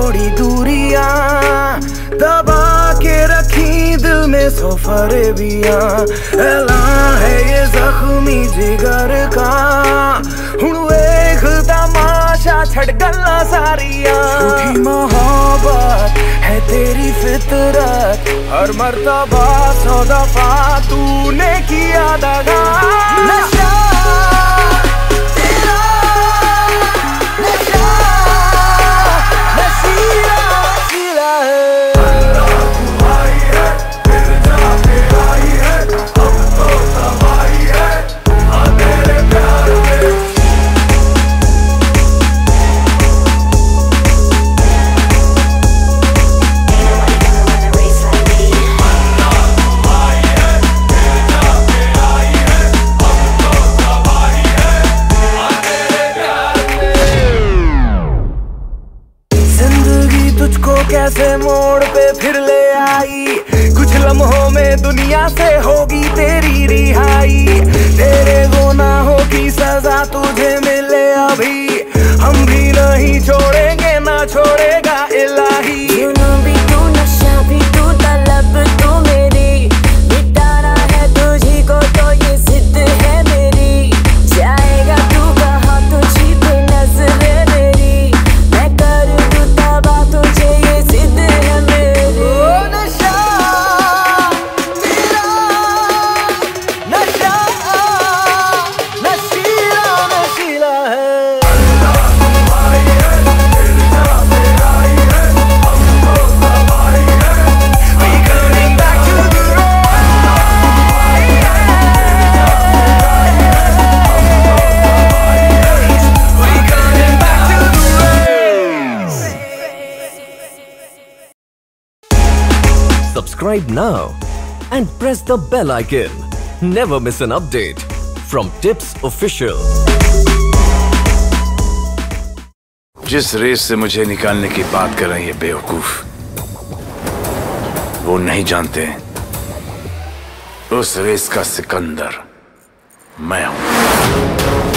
थोड़ी दूरियां दबा के रखी दिल में सौ फरेबियां। ऐलान है ये जख्मी जिगर का, हुण वेख तमाशा छड़ गल्ला सारियां। झूठी मोहब्बत है तेरी फितरत, हर मर्तबा 100 दफा तूने किया दगा। नशा तेरा नशा नशीला नशीला है। दुहाई है फिर जाके आई है, अब तो तबाही है हाँ तेरे प्यार में। कैसे मोड़ पे फिर ले आई, कुछ लम्हों में दुनिया से होगी तेरी रिहाई। तेरे गुनाहों की सजा तुझे मिले अभी, हम भी नहीं छोड़ेंगे ना छोड़ेगा इलाही। जुनून भी तू नशा भी तू तलब तू मेरी, मिटाना है तुझी को तो ये जिद है मेरी। जाएगा तू कहाँ तुझी पे नजर मेरी, मैं कर दूँ तबाह तुझे ये जिद है मेरी। ओ नशा तेरा नशा नशीला नशीला है। Subscribe now and press the bell icon. Never miss an update from Tips Official. जिस रेस से मुझे निकालने की बात कर रहे हैं ये बेवकूफ, वो नहीं जानते उस रेस का सिकंदर मैं हूं।